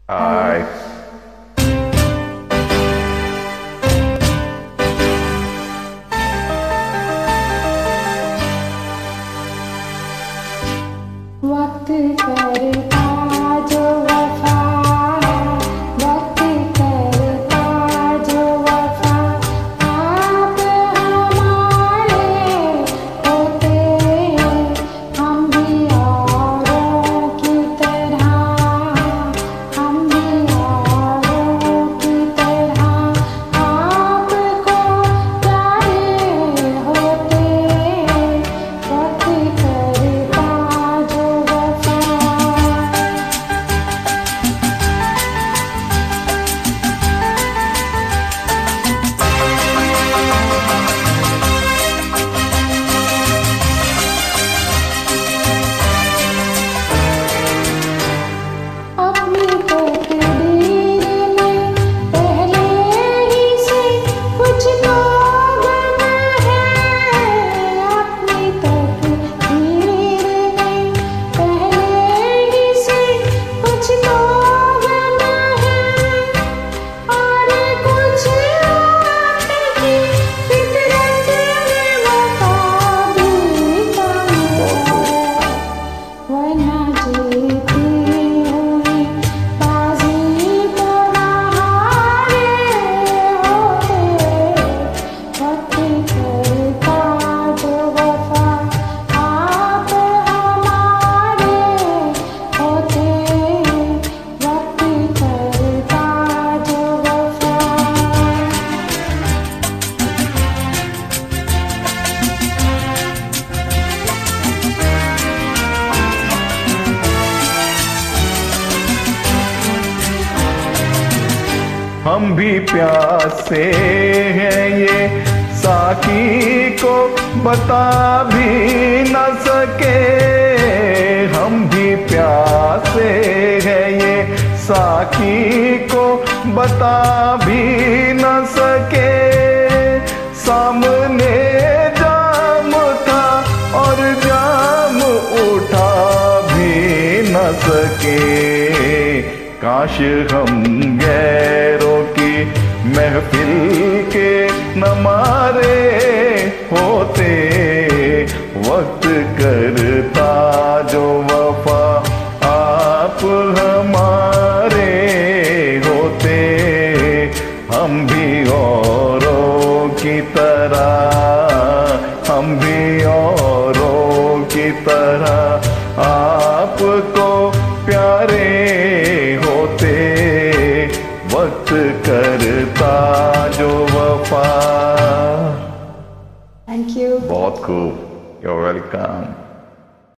हाय। वक्त करता जो वफा, वक्त करता जो वफा, आप हमारे होते, हम भी औरों की तरह, हम भी औरों की तरह आपको प्यारे होते। वक्त करता जो वफा। अपनी तकदीर में पहले ही से कुछ लोग हैं, अपनी तकदीर में पहले ही से कुछ लोग हैं, और कुछ आपकी फितरत में वफा भी कम है, वरना जीती हुई बाजी तो हारे होते। वक्त करता जो वफा, आप हमारे होते। वक्त करता जो वफा। हम भी प्यासे हैं ये साकी को बता भी न सके, हम भी प्यासे हैं ये साकी को बता भी न सके। सामने जाम था और जाम उठा भी न सके। काश हम गैरों की महफिल के नमारे होते। वक्त करता जो वफा, आप हमारे होते। हम भी औरों की तरह, हम भी औरों की तरह आपको प्यारे होते। वक्त करता जो वफा। Thank you. बहुत खूब। You're welcome.